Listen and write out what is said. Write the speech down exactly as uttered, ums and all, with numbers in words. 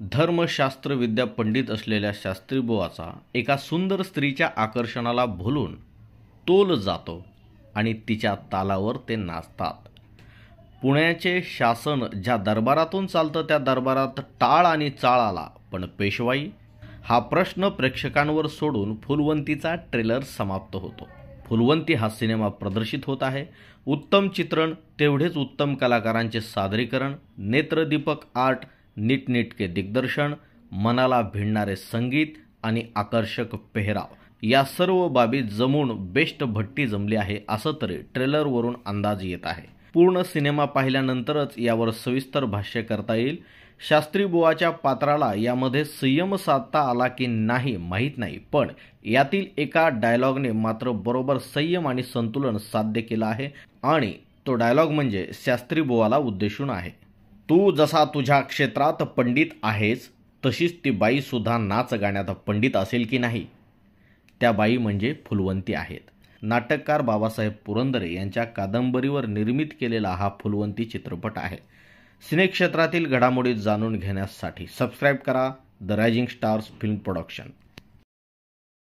धर्मशास्त्र विद्या पंडित असलेल्या शास्त्रीबुवाचा एका सुंदर स्त्रीच्या आकर्षणाला भुलून तोल जातो आणि तिच्या तालावर ते नाचतात. पुण्याचे शासन ज्या दरबारातून चालतं त्या दरबारात टाळ आणि चाळ आला, पण पेशवाई हा प्रश्न प्रेक्षकांवर सोडून फुलवंतीचा ट्रेलर समाप्त होतो. फुलवंती हा सिनेमा प्रदर्शित होत आहे. उत्तम चित्रण, तेवढेच उत्तम कलाकारांचे सादरीकरण, नेत्रदीपक आर्ट, नीटनेटके दिग्दर्शन, मनाला भिडणारे संगीत आणि आकर्षक पेहराव या सर्व बाबी जमून बेस्ट भट्टी जमली आहे असं तरी ट्रेलरवरून अंदाज येत आहे. पूर्ण सिनेमा पाहिल्यानंतरच यावर सविस्तर भाष्य करता येईल. शास्त्रीबुवाच्या पात्राला यामध्ये संयम साधता आला की नाही माहीत नाही, पण यातील एका डायलॉगने मात्र बरोबर संयम आणि संतुलन साध्य केलं आहे आणि तो डायलॉग म्हणजे शास्त्रीबुवाला उद्देशून आहे. तू जसा तुझ्या क्षेत्रात पंडित आहेस तशीच ती बाई सुद्धा नाच गाण्यात पंडित असेल की नाही. त्या बाई म्हणजे फुलवंती आहेत. नाटककार बाबासाहेब पुरंदरे यांच्या कादंबरीवर निर्मित केलेला हा फुलवंती चित्रपट आहे. सिनेक्षेत्रातील घडामोडी जाणून घेण्यासाठी सबस्क्राईब करा the rising stars film production.